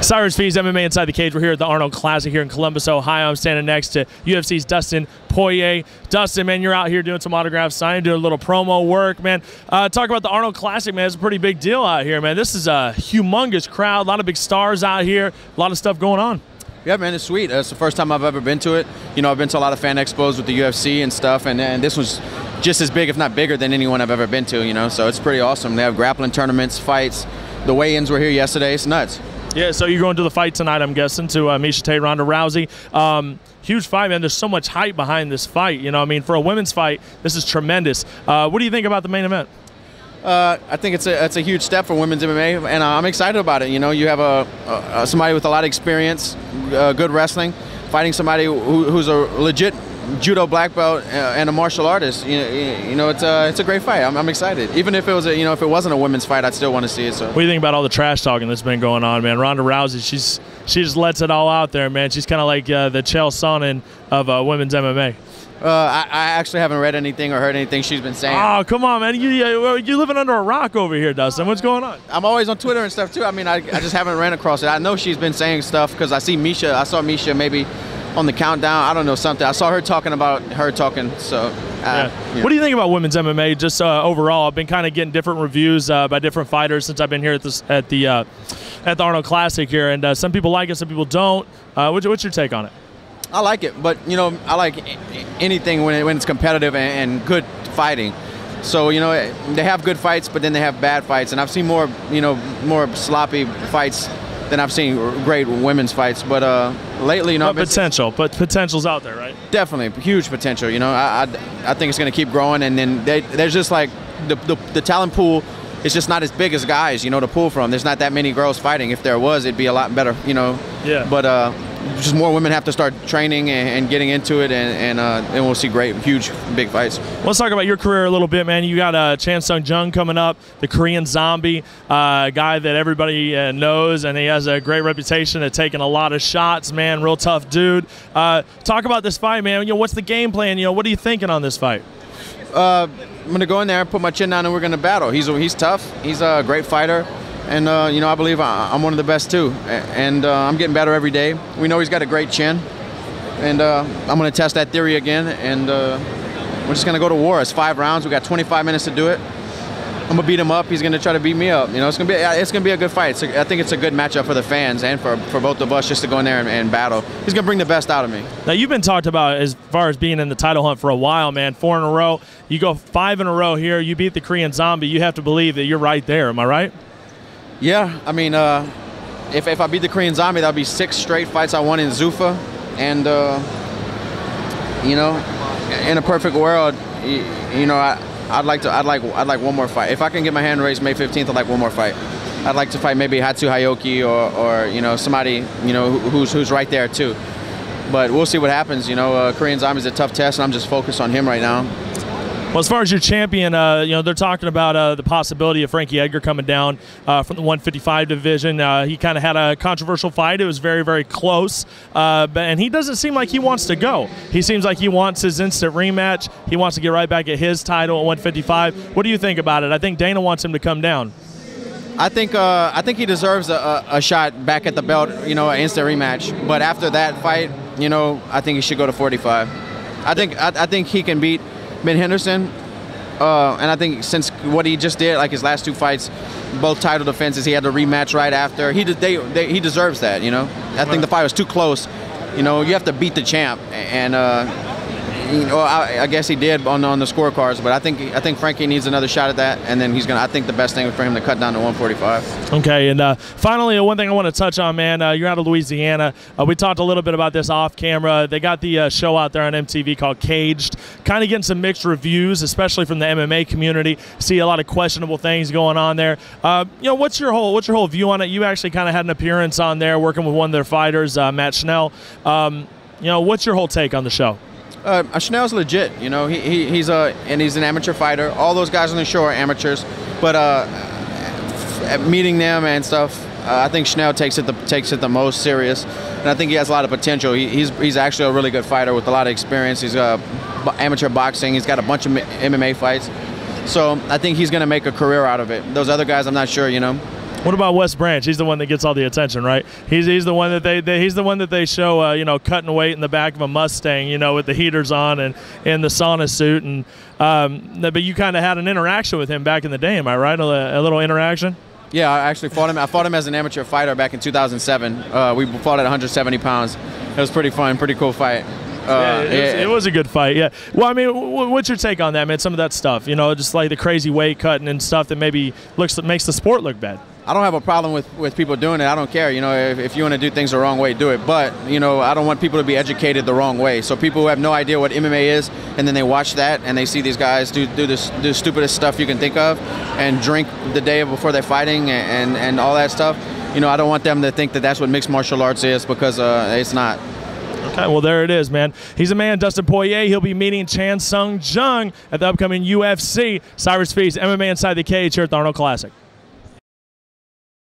Cyrus Fees, MMA Inside the Cage. We're here at the Arnold Classic here in Columbus, Ohio. I'm standing next to UFC's Dustin Poirier. Dustin, man, you're out here doing some autograph signing, doing a little promo work, man. Talk about the Arnold Classic, man. It's a pretty big deal out here, man. This is a humongous crowd, a lot of big stars out here, a lot of stuff going on. Yeah, man, it's sweet. It's the first time I've ever been to it. You know, I've been to a lot of fan expos with the UFC and stuff, and this was just as big, if not bigger, than anyone I've ever been to, you know, so it's pretty awesome. They have grappling tournaments, fights. The weigh-ins were here yesterday. It's nuts. Yeah, so you're going to the fight tonight, I'm guessing, to Miesha Tate, Ronda Rousey. Huge fight, man. There's so much hype behind this fight. You know, I mean, for a women's fight, this is tremendous. What do you think about the main event? I think it's a huge step for women's MMA, and I'm excited about it. You know, you have somebody with a lot of experience, good wrestling, fighting somebody who's a legit judo black belt and a martial artist. You know, it's a great fight. I'm excited. Even if it was if it wasn't a women's fight, I'd still want to see it. So. What do you think about all the trash talking that's been going on, man? Ronda Rousey, she just lets it all out there, man. She's kind of like the Chael Sonnen of women's MMA. I actually haven't read anything or heard anything she's been saying. Oh, come on, man. You're living under a rock over here, Dustin. What's going on? I'm always on Twitter and stuff, too. I mean, I just haven't ran across it. I know she's been saying stuff because I saw Miesha maybe on the countdown. I don't know, something. I saw her talking about her talking, so. Yeah. What do you think about women's MMA just overall? I've been kind of getting different reviews by different fighters since I've been here at the Arnold Classic here, and some people like it, some people don't. What's your take on it? I like it, but you know, I like anything when it's competitive and good fighting. So you know, they have good fights, but then they have bad fights, and I've seen more sloppy fights than I've seen great women's fights. But lately, you know, but potential's out there, right? Definitely, huge potential. You know, I think it's going to keep growing, and then there's just like the talent pool. It's just not as big as guys, you know, to pull from. There's not that many girls fighting. If there was, it'd be a lot better, you know. Yeah. But just more women have to start training and getting into it, and we'll see great, huge, big fights. Let's talk about your career a little bit, man. You got Chan Sung Jung coming up, the Korean Zombie, guy that everybody knows, and he has a great reputation of taking a lot of shots, man. Real tough dude. Talk about this fight, man. You know, what's the game plan? You know, what are you thinking on this fight? I'm gonna go in there, put my chin down, and we're gonna battle. He's tough. He's a great fighter, and you know, I believe I'm one of the best too. And I'm getting better every day. We know he's got a great chin, and I'm gonna test that theory again. And we're just gonna go to war. It's 5 rounds. We got 25 minutes to do it. I'm gonna beat him up. He's gonna try to beat me up. You know, it's gonna be a good fight. I think it's a good matchup for the fans and for both of us just to go in there and battle. He's gonna bring the best out of me. Now you've been talked about as far as being in the title hunt for a while, man. 4 in a row. You go 5 in a row here. You beat the Korean Zombie. You have to believe that you're right there. Am I right? Yeah. I mean, if I beat the Korean Zombie, that'll be 6 straight fights I won in Zuffa, and you know, in a perfect world, you know, I'd like one more fight. If I can get my hand raised May 15th, I'd like one more fight. I'd like to fight maybe Hatsu Hayoki or you know, somebody, you know, who's right there too. But we'll see what happens. You know, Korean Zombie's a tough test, and I'm just focused on him right now. Well, as far as your champion, you know, they're talking about the possibility of Frankie Edgar coming down from the 155 division. He kind of had a controversial fight. It was very, very close, and he doesn't seem like he wants to go. He seems like he wants his instant rematch. He wants to get right back at his title at 155. What do you think about it? I think Dana wants him to come down. I think he deserves a shot back at the belt, you know, an instant rematch. But after that fight, you know, I think he should go to 45. I think he can beat Ben Henderson, and I think since what he just did, like his last 2 fights, both title defenses, he had the rematch right after. He deserves that, you know. I think the fight was too close. You know, you have to beat the champ, and you know, I guess he did on the scorecards, but I think Frankie needs another shot at that, and then I think the best thing is for him to cut down to 145. Okay, and finally, one thing I want to touch on, man, you're out of Louisiana. We talked a little bit about this off camera. They got the show out there on MTV called Caged, kind of getting some mixed reviews, especially from the MMA community. See a lot of questionable things going on there. You know, what's your whole view on it? You actually kind of had an appearance on there working with one of their fighters, Matt Schnell. You know, what's your whole take on the show? Schnell's legit, you know. He's an amateur fighter. All those guys on the show are amateurs, but meeting them and stuff, I think Schnell takes it the most serious, and I think he has a lot of potential. He's actually a really good fighter with a lot of experience. He's amateur boxing. He's got a bunch of MMA fights, so I think he's going to make a career out of it. Those other guys, I'm not sure, you know. What about Wes Branch? He's the one that gets all the attention, right? He's the one that they show, you know, cutting weight in the back of a Mustang, you know, with the heaters on and in the sauna suit. And but you kind of had an interaction with him back in the day, am I right? A little interaction. Yeah, I actually fought him. I fought him as an amateur fighter back in 2007. We fought at 170 pounds. It was pretty fun, pretty cool fight. It was a good fight, yeah. Well, I mean, what's your take on that, man? Some of that stuff, you know, just like the crazy weight cutting and stuff that maybe makes the sport look bad. I don't have a problem with people doing it. I don't care. You know, if you want to do things the wrong way, do it. But, you know, I don't want people to be educated the wrong way. So people who have no idea what MMA is, and then they watch that and they see these guys do the stupidest stuff you can think of and drink the day before they're fighting and all that stuff. You know, I don't want them to think that that's what mixed martial arts is, because it's not. Okay, well, there it is, man. He's a man, Dustin Poirier. He'll be meeting Chan Sung Jung at the upcoming UFC. Cyrus Fees, MMA Inside the Cage here at the Arnold Classic.